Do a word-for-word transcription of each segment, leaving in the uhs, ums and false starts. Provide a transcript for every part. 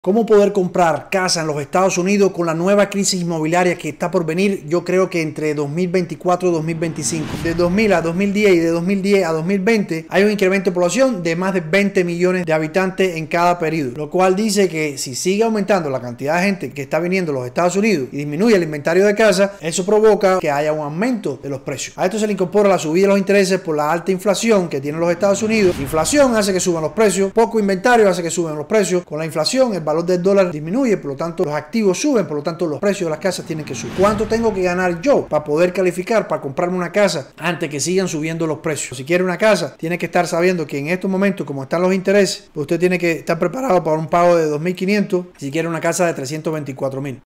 ¿Cómo poder comprar casa en los Estados Unidos con la nueva crisis inmobiliaria que está por venir? Yo creo que entre dos mil veinticuatro y dos mil veinticinco. De dos mil a dos mil diez y de dos mil diez a dos mil veinte hay un incremento de población de más de veinte millones de habitantes en cada periodo. Lo cual dice que si sigue aumentando la cantidad de gente que está viniendo a los Estados Unidos y disminuye el inventario de casa, eso provoca que haya un aumento de los precios. A esto se le incorpora la subida de los intereses por la alta inflación que tienen los Estados Unidos. La inflación hace que suban los precios. Poco inventario hace que suban los precios. Con la inflación, el valor del dólar disminuye, por lo tanto los activos suben, por lo tanto los precios de las casas tienen que subir. ¿Cuánto tengo que ganar yo para poder calificar para comprarme una casa antes que sigan subiendo los precios? Si quiere una casa, tiene que estar sabiendo que en estos momentos, como están los intereses, pues usted tiene que estar preparado para un pago de dos mil quinientos si quiere una casa de trescientos veinticuatro mil.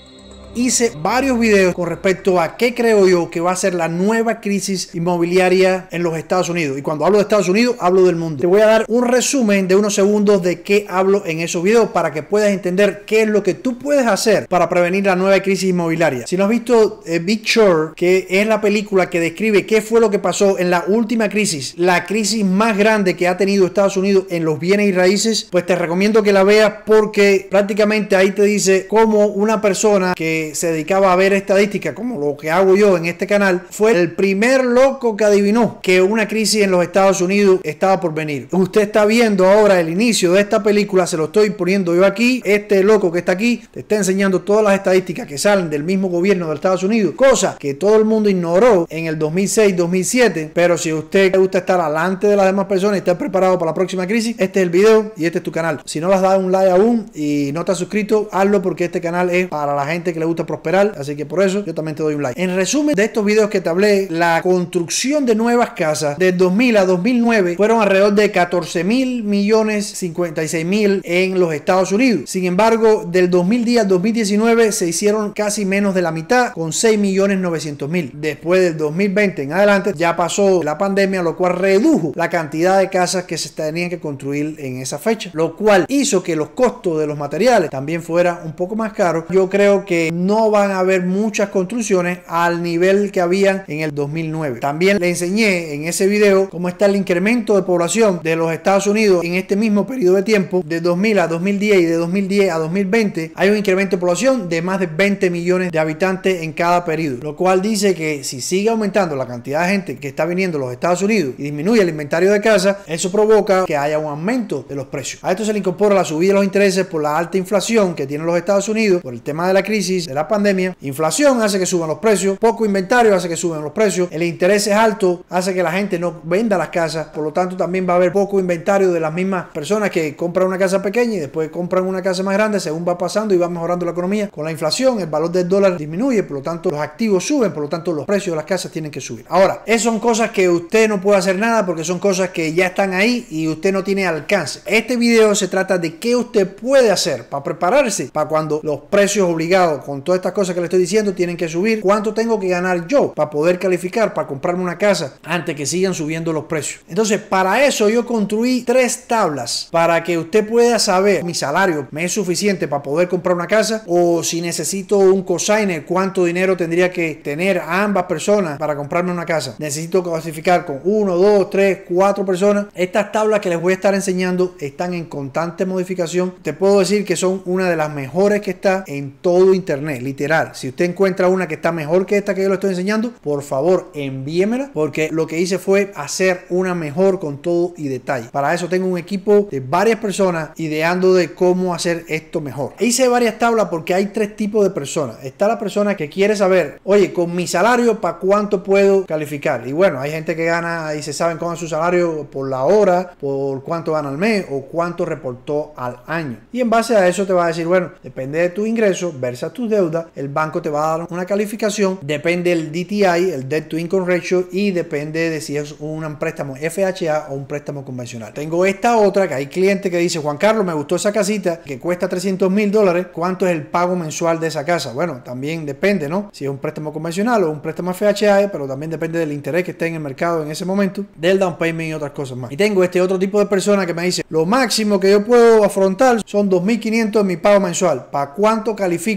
Hice varios videos con respecto a qué creo yo que va a ser la nueva crisis inmobiliaria en los Estados Unidos. Y cuando hablo de Estados Unidos, hablo del mundo. Te voy a dar un resumen de unos segundos de qué hablo en esos videos para que puedas entender qué es lo que tú puedes hacer para prevenir la nueva crisis inmobiliaria. Si no has visto eh, Big Short, que es la película que describe qué fue lo que pasó en la última crisis, la crisis más grande que ha tenido Estados Unidos en los bienes y raíces, pues te recomiendo que la veas porque prácticamente ahí te dice cómo una persona que se dedicaba a ver estadísticas como lo que hago yo en este canal fue el primer loco que adivinó que una crisis en los Estados Unidos estaba por venir. Usted está viendo ahora el inicio de esta película, se lo estoy poniendo yo aquí. Este loco que está aquí te está enseñando todas las estadísticas que salen del mismo gobierno de Estados Unidos, cosa que todo el mundo ignoró en el dos mil seis dos mil siete. Pero si a usted le gusta estar alante de las demás personas y estar preparado para la próxima crisis, este es el video y este es tu canal. Si no le has dado un like aún y no te has suscrito, hazlo porque este canal es para la gente que le gusta prosperar, así que por eso yo también te doy un like. En resumen de estos videos que te hablé, la construcción de nuevas casas de dos mil a dos mil nueve fueron alrededor de catorce mil millones cincuenta y seis mil en los Estados Unidos. Sin embargo, del dos mil diez al dos mil diecinueve se hicieron casi menos de la mitad, con seis millones novecientos mil. Después del dos mil veinte en adelante ya pasó la pandemia, lo cual redujo la cantidad de casas que se tenían que construir en esa fecha, lo cual hizo que los costos de los materiales también fueran un poco más caros. Yo creo que no van a haber muchas construcciones al nivel que habían en el dos mil nueve. También le enseñé en ese video cómo está el incremento de población de los Estados Unidos en este mismo periodo de tiempo. De dos mil a dos mil diez y de dos mil diez a dos mil veinte hay un incremento de población de más de veinte millones de habitantes en cada periodo, lo cual dice que si sigue aumentando la cantidad de gente que está viniendo a los Estados Unidos y disminuye el inventario de casa, eso provoca que haya un aumento de los precios. A esto se le incorpora la subida de los intereses por la alta inflación que tienen los Estados Unidos por el tema de la crisis de la pandemia. Inflación hace que suban los precios, poco inventario hace que suban los precios, el interés es alto, hace que la gente no venda las casas, por lo tanto también va a haber poco inventario de las mismas personas que compran una casa pequeña y después compran una casa más grande según va pasando y va mejorando la economía. Con la inflación el valor del dólar disminuye, por lo tanto los activos suben, por lo tanto los precios de las casas tienen que subir. Ahora, esas son cosas que usted no puede hacer nada porque son cosas que ya están ahí y usted no tiene alcance. Este video se trata de qué usted puede hacer para prepararse para cuando los precios obligados con todas estas cosas que le estoy diciendo tienen que subir. ¿Cuánto tengo que ganar yo para poder calificar para comprarme una casa antes que sigan subiendo los precios? Entonces, para eso yo construí tres tablas para que usted pueda saber mi salario me es suficiente para poder comprar una casa, o si necesito un cosigner, cuánto dinero tendría que tener a ambas personas para comprarme una casa. Necesito clasificar con uno, dos, tres, cuatro personas. Estas tablas que les voy a estar enseñando están en constante modificación. Te puedo decir que son una de las mejores que está en todo internet, literal. Si usted encuentra una que está mejor que esta que yo le estoy enseñando, por favor envíemela, porque lo que hice fue hacer una mejor con todo y detalle. Para eso tengo un equipo de varias personas ideando de cómo hacer esto mejor. Hice varias tablas porque hay tres tipos de personas. Está la persona que quiere saber, oye, con mi salario para cuánto puedo calificar. Y bueno, hay gente que gana y se saben cómo es su salario por la hora, por cuánto gana al mes o cuánto reportó al año. Y en base a eso te va a decir, bueno, depende de tu ingreso versus tus deudas, el banco te va a dar una calificación, depende del D T I, el Debt to Income Ratio, y depende de si es un préstamo F H A o un préstamo convencional. Tengo esta otra que hay clientes que dice, Juan Carlos, me gustó esa casita que cuesta trescientos mil dólares, ¿cuánto es el pago mensual de esa casa? Bueno, también depende, ¿no? Si es un préstamo convencional o un préstamo F H A, pero también depende del interés que esté en el mercado en ese momento, del down payment y otras cosas más. Y tengo este otro tipo de persona que me dice, lo máximo que yo puedo afrontar son dos mil quinientos en mi pago mensual. ¿Para cuánto califico para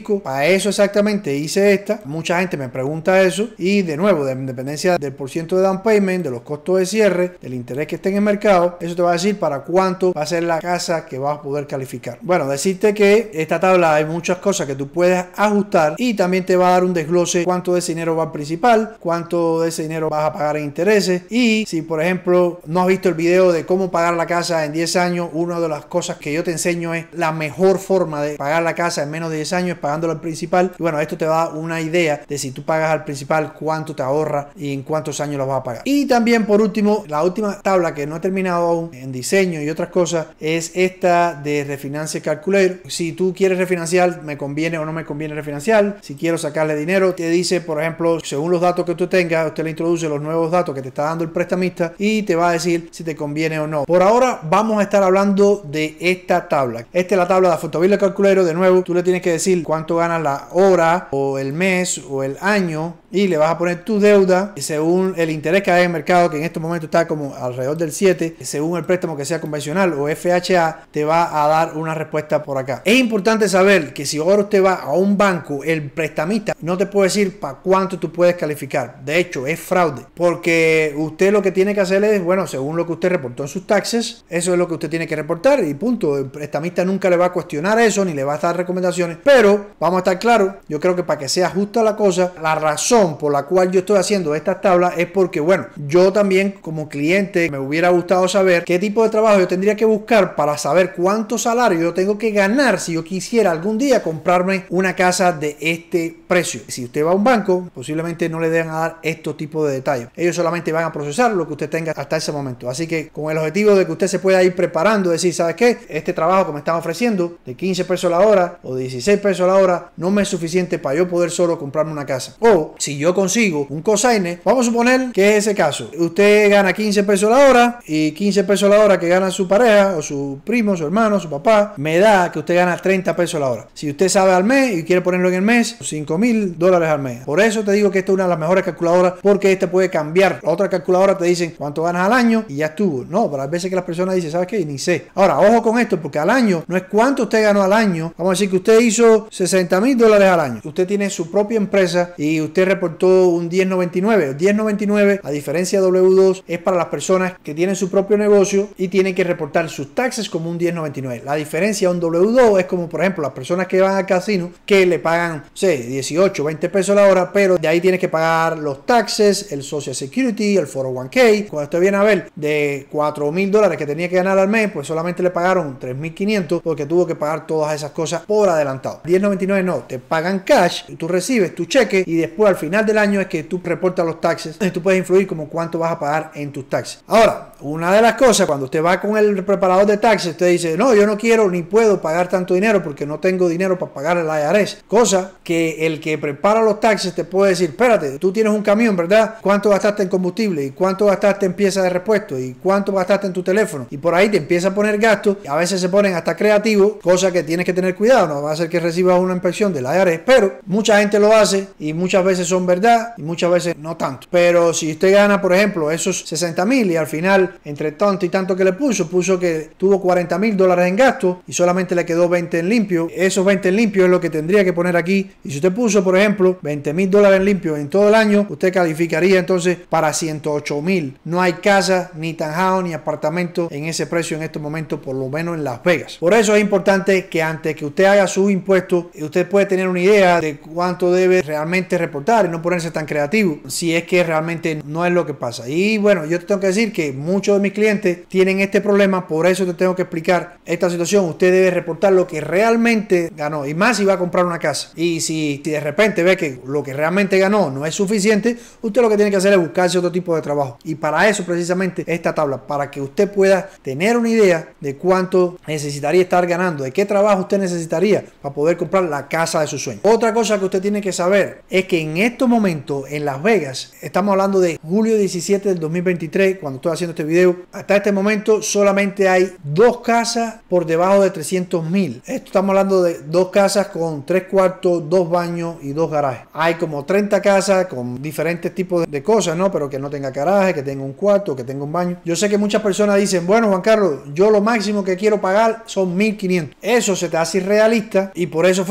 para eso exactamente hice esta. Mucha gente me pregunta eso y de nuevo, de independencia del porciento de down payment, de los costos de cierre, del interés que esté en el mercado, eso te va a decir para cuánto va a ser la casa que vas a poder calificar. Bueno, decirte que esta tabla hay muchas cosas que tú puedes ajustar y también te va a dar un desglose cuánto de ese dinero va al principal, cuánto de ese dinero vas a pagar en intereses. Y si por ejemplo no has visto el video de cómo pagar la casa en diez años, una de las cosas que yo te enseño es la mejor forma de pagar la casa en menos de diez años pagándolo al principal. Y bueno, esto te da una idea de si tú pagas al principal cuánto te ahorra y en cuántos años lo vas a pagar. Y también por último, la última tabla que no he terminado aún en diseño y otras cosas es esta de Refinance Calculator. Si tú quieres refinanciar, me conviene o no me conviene refinanciar. Si quiero sacarle dinero, te dice por ejemplo, según los datos que tú tengas, usted le introduce los nuevos datos que te está dando el prestamista y te va a decir si te conviene o no. Por ahora vamos a estar hablando de esta tabla. Esta es la tabla de Affordability Calculator. De nuevo, tú le tienes que decir cuánto ganas la hora o el mes o el año y le vas a poner tu deuda según el interés que hay en el mercado, que en este momento está como alrededor del siete, según el préstamo que sea convencional o F H A, te va a dar una respuesta por acá. Es importante saber que si ahora usted va a un banco, el prestamista no te puede decir para cuánto tú puedes calificar. De hecho, es fraude, porque usted lo que tiene que hacer es, bueno, según lo que usted reportó en sus taxes, eso es lo que usted tiene que reportar y punto. El prestamista nunca le va a cuestionar eso ni le va a dar recomendaciones, pero vamos a estar claros, yo creo que para que sea justa la cosa, la razón por la cual yo estoy haciendo estas tablas es porque, bueno, yo también como cliente me hubiera gustado saber qué tipo de trabajo yo tendría que buscar para saber cuánto salario yo tengo que ganar si yo quisiera algún día comprarme una casa de este precio. Si usted va a un banco, posiblemente no le den a dar estos tipos de detalles. Ellos solamente van a procesar lo que usted tenga hasta ese momento. Así que con el objetivo de que usted se pueda ir preparando, decir, ¿sabes qué? Este trabajo que me están ofreciendo de quince pesos la hora o de dieciséis pesos la hora no me es suficiente para yo poder solo comprarme una casa. O si yo consigo un cosigner, vamos a suponer que es ese caso. Usted gana quince pesos la hora y quince pesos la hora que gana su pareja o su primo, su hermano, su papá, me da que usted gana treinta pesos la hora. Si usted sabe al mes y quiere ponerlo en el mes, cinco mil dólares al mes. Por eso te digo que esta es una de las mejores calculadoras, porque esta puede cambiar. La otra calculadora te dicen cuánto ganas al año y ya estuvo. No, pero hay veces que las personas dicen, ¿sabes qué? Ni sé. Ahora, ojo con esto, porque al año no es cuánto usted ganó al año. Vamos a decir que usted hizo sesenta mil dólares al año. Usted tiene su propia empresa y usted reportó un diez noventa y nueve. El diez noventa y nueve, a diferencia de W dos, es para las personas que tienen su propio negocio y tienen que reportar sus taxes como un diez noventa y nueve. La diferencia de un W dos es como, por ejemplo, las personas que van al casino que le pagan, no sé, dieciocho, veinte pesos la hora, pero de ahí tienes que pagar los taxes, el Social Security, el cuatro oh uno K. Cuando usted viene a ver de cuatro mil dólares que tenía que ganar al mes, pues solamente le pagaron tres mil quinientos porque tuvo que pagar todas esas cosas por adelantado. diez noventa y nueve no, te pagan cash, tú recibes tu cheque y después al final del año es que tú reportas los taxes y tú puedes influir como cuánto vas a pagar en tus taxes. Ahora, una de las cosas, cuando usted va con el preparador de taxes, usted dice, no, yo no quiero ni puedo pagar tanto dinero porque no tengo dinero para pagar el I R S. Cosa que el que prepara los taxes te puede decir, espérate, tú tienes un camión, ¿verdad? ¿Cuánto gastaste en combustible? ¿Y cuánto gastaste en piezas de repuesto? ¿Y cuánto gastaste en tu teléfono? Y por ahí te empieza a poner gastos. A veces se ponen hasta creativos, cosa que tienes que tener cuidado. No va a ser que recibas una inspección del I R S, pero mucha gente lo hace y muchas veces son verdad y muchas veces no tanto. Pero si usted gana, por ejemplo, esos sesenta mil y al final, entre tanto y tanto que le puso, puso que tuvo cuarenta mil dólares en gasto y solamente le quedó veinte en limpio. Esos veinte en limpio es lo que tendría que poner aquí. Y si usted puso, por ejemplo, veinte mil dólares en limpio en todo el año, usted calificaría entonces para ciento ocho mil. No hay casa, ni townhouse, ni apartamento en ese precio en estos momentos, por lo menos en Las Vegas. Por eso es importante que antes que usted haga su impuesto, usted puede tener una idea de cuánto debe realmente reportar y no ponerse tan creativo si es que realmente no es lo que pasa. Y bueno, yo te tengo que decir que muchos de mis clientes tienen este problema, por eso te tengo que explicar esta situación. Usted debe reportar lo que realmente ganó, y más si va a comprar una casa. Y si, si de repente ve que lo que realmente ganó no es suficiente, usted lo que tiene que hacer es buscarse otro tipo de trabajo. Y para eso precisamente esta tabla, para que usted pueda tener una idea de cuánto necesitaría estar ganando, de qué trabajo usted necesitaría para poder comprar la casa de sus sueños. Otra cosa que usted tiene que saber es que en estos momentos en Las Vegas, estamos hablando de julio diecisiete del dos mil veintitrés, cuando estoy haciendo este video, hasta este momento solamente hay dos casas por debajo de trescientos mil. Esto estamos hablando de dos casas con tres cuartos, dos baños y dos garajes. Hay como treinta casas con diferentes tipos de cosas, ¿no? Pero que no tenga garaje, que tenga un cuarto, que tenga un baño. Yo sé que muchas personas dicen, bueno, Juan Carlos, yo lo máximo que quiero pagar son mil quinientos. Eso se te hace irrealista y por eso fue que te inventé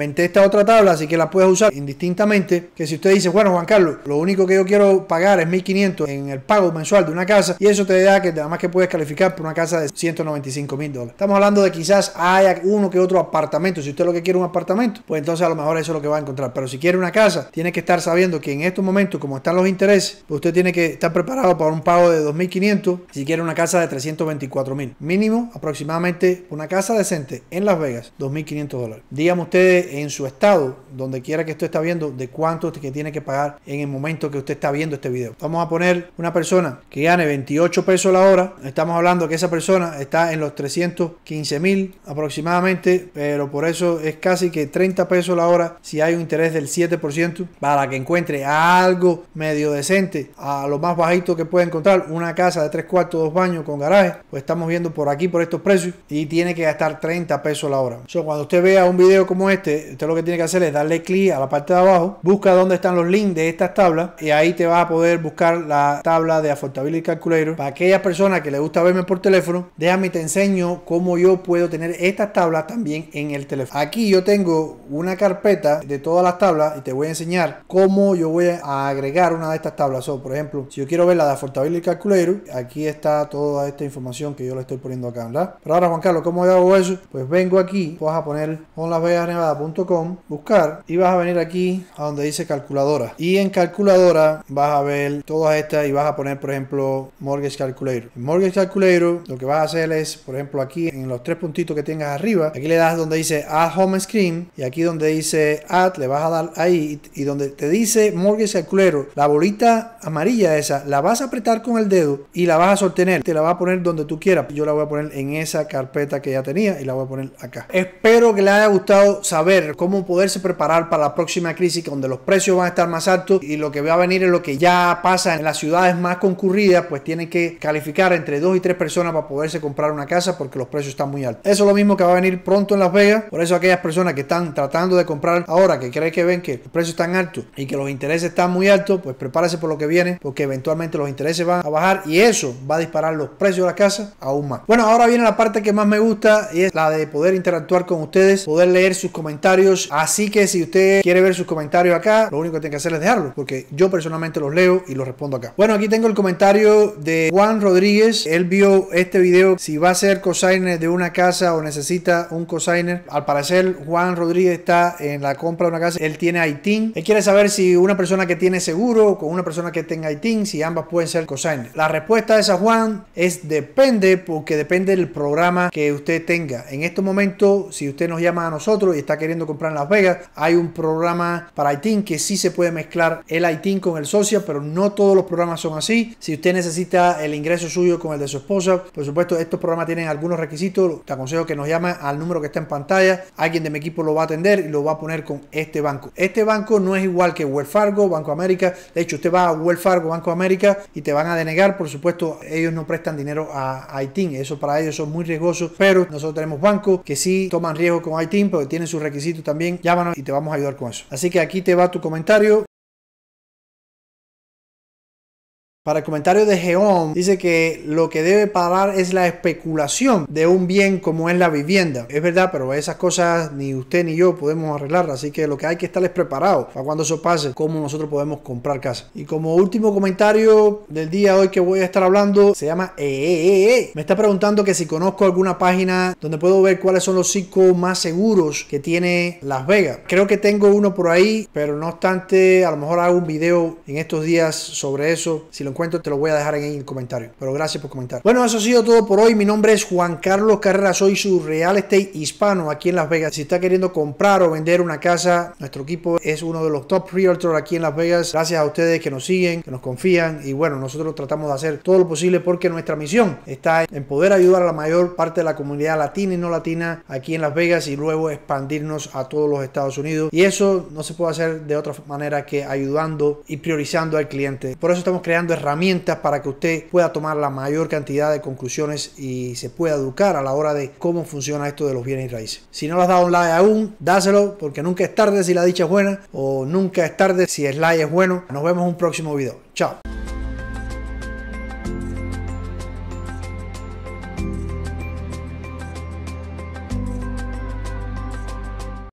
inventé esta otra tabla, así que la puedes usar indistintamente. Que si usted dice, bueno, Juan Carlos, lo único que yo quiero pagar es mil quinientos en el pago mensual de una casa, y eso te da que nada más que puedes calificar por una casa de ciento noventa y cinco mil dólares. Estamos hablando de quizás haya uno que otro apartamento. Si usted lo que quiere es un apartamento, pues entonces a lo mejor eso es lo que va a encontrar. Pero si quiere una casa, tiene que estar sabiendo que en estos momentos, como están los intereses, pues usted tiene que estar preparado para un pago de dos mil quinientos si quiere una casa de trescientos veinticuatro mil. Mínimo, aproximadamente, una casa decente en Las Vegas, dos mil quinientos dólares. Dígame ustedes en su estado, donde quiera que usted está viendo, de cuánto que tiene que pagar en el momento que usted está viendo este video. Vamos a poner una persona que gane veintiocho pesos la hora. Estamos hablando que esa persona está en los trescientos quince mil aproximadamente, pero por eso es casi que treinta pesos la hora si hay un interés del siete por ciento para que encuentre algo medio decente, a lo más bajito que puede encontrar, una casa de tres cuartos, dos baños con garaje. Pues estamos viendo por aquí por estos precios y tiene que gastar treinta pesos la hora. So, cuando usted vea un video como este, usted lo que tiene que hacer es darle clic a la parte de abajo, busca dónde están los links de estas tablas y ahí te vas a poder buscar la tabla de Affordability Calculator. Para aquellas personas que les gusta verme por teléfono, déjame te enseño cómo yo puedo tener estas tablas también en el teléfono. Aquí yo tengo una carpeta de todas las tablas y te voy a enseñar cómo yo voy a agregar una de estas tablas. So, por ejemplo, si yo quiero ver la de Affordability Calculator, aquí está toda esta información que yo le estoy poniendo acá, ¿verdad? Pero ahora, Juan Carlos, ¿cómo yo hago eso? Pues vengo aquí, vas a poner home las vegas nevada punto com, buscar, y vas a venir aquí a donde dice calculadora, y en calculadora vas a ver todas estas y vas a poner, por ejemplo, Mortgage Calculator. En Mortgage Calculator lo que vas a hacer es, por ejemplo, aquí en los tres puntitos que tengas arriba, aquí le das donde dice Add Home Screen, y aquí donde dice Add, le vas a dar ahí, y donde te dice Mortgage Calculator, la bolita amarilla esa, la vas a apretar con el dedo y la vas a sostener, te la vas a poner donde tú quieras. Yo la voy a poner en esa carpeta que ya tenía y la voy a poner acá. Espero que les haya gustado saber cómo poderse preparar para la próxima crisis, donde los precios van a estar más altos y lo que va a venir es lo que ya pasa en las ciudades más concurridas, pues tienen que calificar entre dos y tres personas para poderse comprar una casa porque los precios están muy altos. Eso es lo mismo que va a venir pronto en Las Vegas. Por eso aquellas personas que están tratando de comprar ahora, que creen que ven que los precios están altos y que los intereses están muy altos, pues prepárese por lo que viene, porque eventualmente los intereses van a bajar y eso va a disparar los precios de la casa aún más. Bueno, ahora viene la parte que más me gusta y es la de poder interactuar con ustedes, poder leer sus comentarios. Así que si usted quiere ver sus comentarios acá, lo único que tiene que hacer es dejarlos, porque yo personalmente los leo y los respondo acá. Bueno, aquí tengo el comentario de Juan Rodríguez. Él vio este video, si va a ser cosigner de una casa o necesita un cosigner. Al parecer Juan Rodríguez está en la compra de una casa, él tiene I T I N. Él quiere saber si una persona que tiene seguro con una persona que tenga I T I N, si ambas pueden ser cosigner. La respuesta de esa, Juan, es depende, porque depende del programa que usted tenga. En estos momentos, si usted nos llama a nosotros y está queriendo comprar en Las Vegas, hay un programa para I T I N que sí se puede mezclar el I T I N con el social, pero no todos los programas son así. Si usted necesita el ingreso suyo con el de su esposa, por supuesto, estos programas tienen algunos requisitos. Te aconsejo que nos llame al número que está en pantalla. Alguien de mi equipo lo va a atender y lo va a poner con este banco. Este banco no es igual que Wells Fargo, Banco América. De hecho, usted va a Wells Fargo, Banco América y te van a denegar. Por supuesto, ellos no prestan dinero a I T I N. Eso para ellos son muy riesgosos, pero nosotros tenemos bancos que sí toman riesgo con I T I N, porque tienen sus requisitos también. Llámanos y te vamos a ayudar con eso. Así que aquí te va tu comentario. Para el comentario de Geón, dice que lo que debe parar es la especulación de un bien como es la vivienda. Es verdad, pero esas cosas ni usted ni yo podemos arreglarlas, así que lo que hay que estar es preparado para cuando eso pase, cómo nosotros podemos comprar casa. Y como último comentario del día de hoy que voy a estar hablando, se llama eh, eh, eh. Me está preguntando que si conozco alguna página donde puedo ver cuáles son los cinco más seguros que tiene Las Vegas. Creo que tengo uno por ahí, pero no obstante, a lo mejor hago un video en estos días sobre eso. Si lo encuentro te lo voy a dejar en el comentario, pero gracias por comentar. Bueno, eso ha sido todo por hoy. Mi nombre es Juan Carlos Carrera, soy su real estate hispano aquí en Las Vegas. Si está queriendo comprar o vender una casa, nuestro equipo es uno de los top realtors aquí en Las Vegas. Gracias a ustedes que nos siguen, que nos confían, y bueno, nosotros tratamos de hacer todo lo posible porque nuestra misión está en poder ayudar a la mayor parte de la comunidad latina y no latina aquí en Las Vegas y luego expandirnos a todos los Estados Unidos, y eso no se puede hacer de otra manera que ayudando y priorizando al cliente. Por eso estamos creando herramientas para que usted pueda tomar la mayor cantidad de conclusiones y se pueda educar a la hora de cómo funciona esto de los bienes y raíces. Si no le has dado un like aún, dáselo, porque nunca es tarde si la dicha es buena, o nunca es tarde si el like es bueno. Nos vemos en un próximo video. Chao.